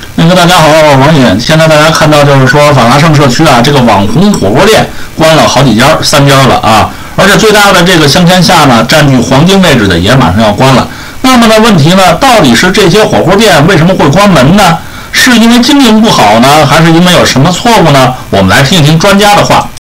大家好，我是王尹。现在大家看到就是说法拉盛社区啊，这个网红火锅店关了好几家，3家了啊。而且最大的这个香天下呢，占据黄金位置的也马上要关了。那么呢，问题呢，到底是这些火锅店为什么会关门呢？是因为经营不好呢，还是因为有什么错误呢？我们来听一听专家的话。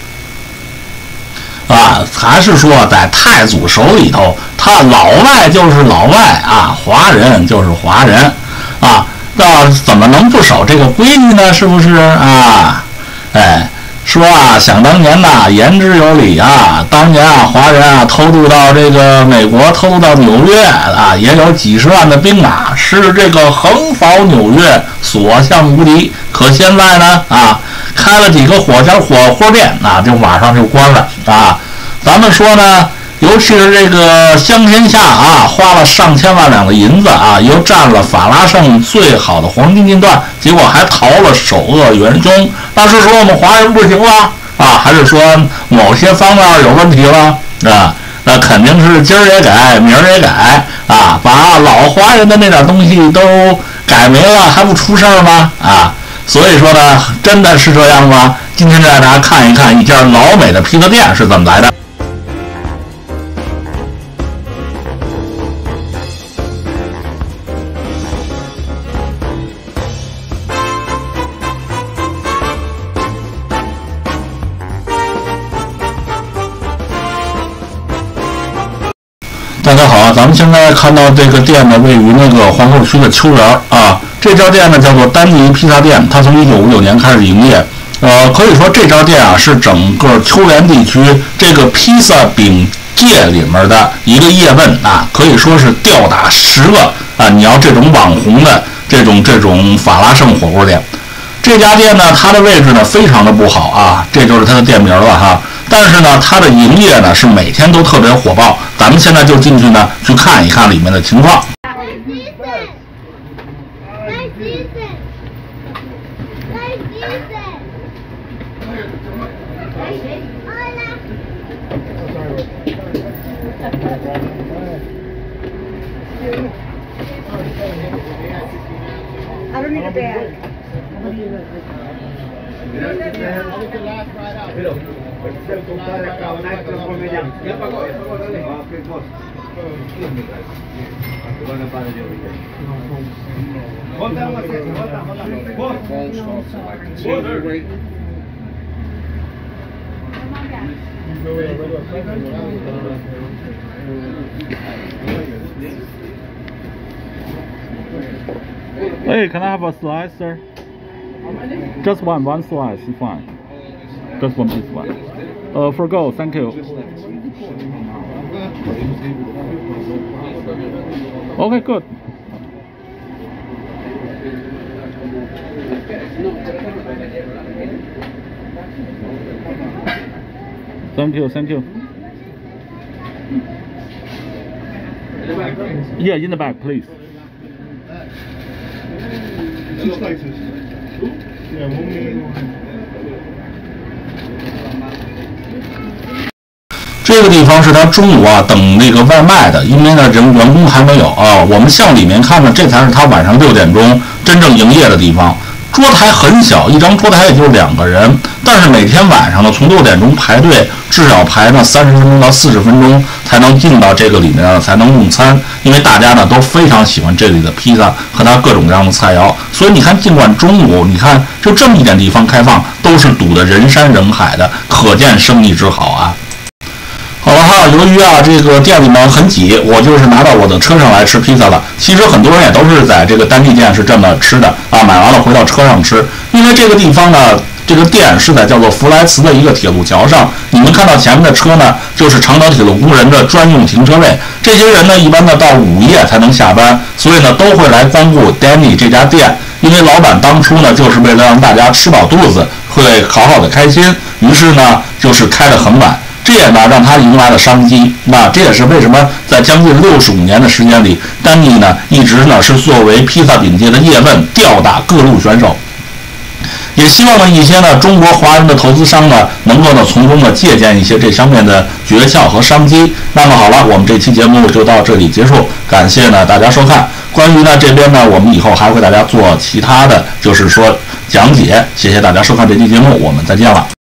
还是说在太祖手里头，他老外就是老外啊，华人就是华人啊，那怎么能不守这个规矩呢？是不是啊？说啊，想当年呐，言之有理啊。当年啊，华人啊偷渡到这个美国，偷渡到纽约啊，也有几十万的兵马，是这个横扫纽约，所向无敌。可现在呢，开了几个火锅店啊，就马上就关了啊。咱们说呢，尤其是这个香天下啊，花了上千万两的银子啊，又占了法拉盛最好的黄金地段，结果还逃了首恶元凶。那是说我们华人不行了啊，还是说某些方面有问题了啊？那肯定是今儿也改，明儿也改啊，把老华人的那点东西都改没了，还不出事儿吗？啊，所以说呢，真的是这样吗？今天带大家看一看一家老美的披萨店是怎么来的。大家好，咱们现在看到这个店呢，位于那个皇后区的秋园啊。这家店呢叫做丹尼披萨店，它从1959年开始营业。可以说这家店啊是整个秋园地区这个披萨饼界里面的一个叶问啊，可以说是吊打10个啊。你要这种网红的这种法拉盛火锅店，这家店呢它的位置呢非常的不好啊，这就是它的店名了哈。但是呢，它的营业呢是每天都特别火爆。咱们现在就进去呢，去看一看里面的情况。 I don't need a bag. Hey, can I have a slice, sir? Just one slice is fine. Just one piece, one. Forgo, thank you. Okay, good. Thank you, thank you. Yeah, in the back, please. Two slices. Yeah, one medium. 这个地方是他中午啊等那个外卖的，因为呢员工还没有啊。我们向里面看呢，这才是他晚上6点钟真正营业的地方。桌台很小，一张桌台也就2个人，但是每天晚上呢，从6点钟排队，至少排呢30分钟到40分钟才能进到这个里面呢，才能用餐。因为大家呢都非常喜欢这里的披萨和它各种各样的菜肴，所以你看，尽管中午你看就这么一点地方开放，都是堵得人山人海的，可见生意之好啊。好了哈，由于啊这个店里面很挤，我就是拿到我的车上来吃披萨了。其实很多人也都是在这个丹尼店是这么吃的啊，买完了回到车上吃。因为这个地方呢，这个店是在叫做弗莱茨的一个铁路桥上。你们看到前面的车呢，就是长岛铁路工人的专用停车位。这些人呢，一般呢到午夜才能下班，所以呢都会来光顾丹尼这家店。因为老板当初呢，就是为了让大家吃饱肚子，会好好的开心，于是呢就是开得很晚。这也呢让他迎来了商机，那这也是为什么在将近65年的时间里，丹尼呢一直呢是作为披萨饼界的叶问吊打各路选手。 也希望呢一些呢中国华人的投资商呢能够呢从中呢借鉴一些这方面的诀窍和商机。那么好了，我们这期节目就到这里结束，感谢呢大家收看。关于呢这边呢，我们以后还会给大家做其他的，就是说讲解。谢谢大家收看这期节目，我们再见了。